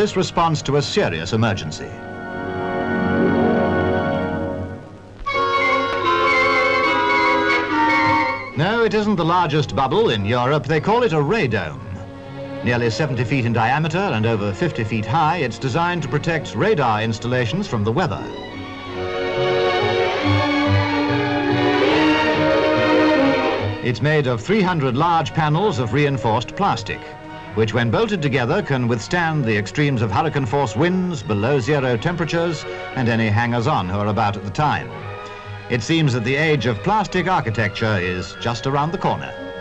this responds to a serious emergency. No, it isn't the largest bubble in Europe. They call it a radome. Nearly 70 feet in diameter and over 50 feet high, it's designed to protect radar installations from the weather. It's made of 300 large panels of reinforced plastic, which when bolted together can withstand the extremes of hurricane-force winds, below zero temperatures, and any hangers-on who are about at the time. It seems that the age of plastic architecture is just around the corner.